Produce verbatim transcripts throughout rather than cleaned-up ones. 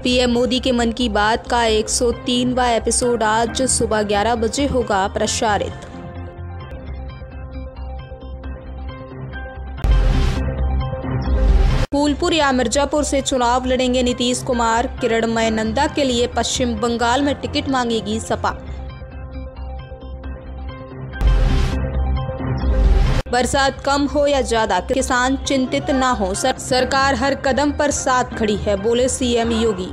PM Modi के मन की बात का एक सौ तीनवां एपिसोड आज सुबह ग्यारह बजे होगा प्रसारित। फूलपुर या मिर्जापुर से चुनाव लड़ेंगे नीतीश कुमार। किरणमय नंदा के लिए पश्चिम बंगाल में टिकट मांगेगी सपा। बरसात कम हो या ज्यादा, किसान चिंतित ना हो। सर, सरकार हर कदम पर साथ खड़ी है, बोले सीएम योगी।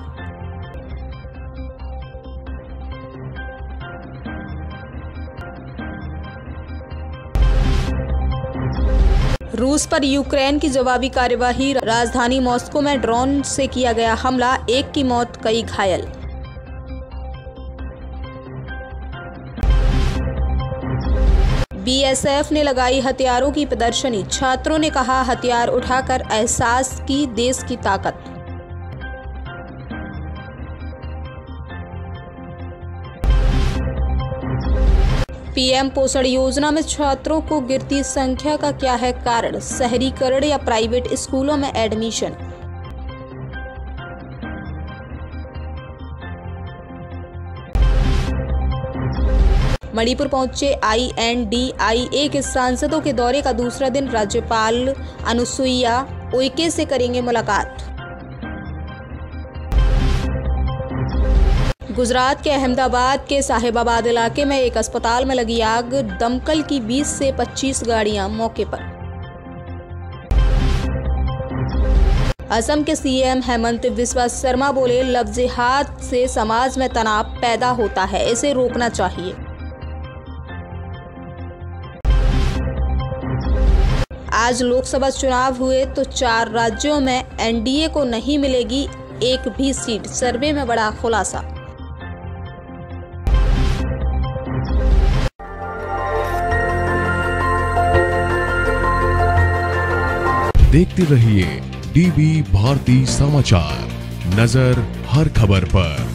रूस पर यूक्रेन की जवाबी कार्यवाही। राजधानी मॉस्को में ड्रोन से किया गया हमला, एक की मौत, कई घायल। बीएसएफ ने लगाई हथियारों की प्रदर्शनी। छात्रों ने कहा हथियार उठाकर एहसास की देश की ताकत। पीएम पोषण योजना में छात्रों को गिरती संख्या का क्या है कारण? शहरीकरण या प्राइवेट स्कूलों में एडमिशन? मणिपुर पहुंचे आईएनडीआईए के सांसदों के दौरे का दूसरा दिन। राज्यपाल अनुसुईया उइके से करेंगे मुलाकात। गुजरात के अहमदाबाद के साहिबाबाद इलाके में एक अस्पताल में लगी आग। दमकल की बीस से पच्चीस गाड़ियां मौके पर। असम के सीएम हेमंत बिस्वा शर्मा बोले लव जिहाद से समाज में तनाव पैदा होता है, इसे रोकना चाहिए। आज लोकसभा चुनाव हुए तो चार राज्यों में एनडीए को नहीं मिलेगी एक भी सीट, सर्वे में बड़ा खुलासा। देखते रहिए डीबी भारती समाचार, नजर हर खबर पर।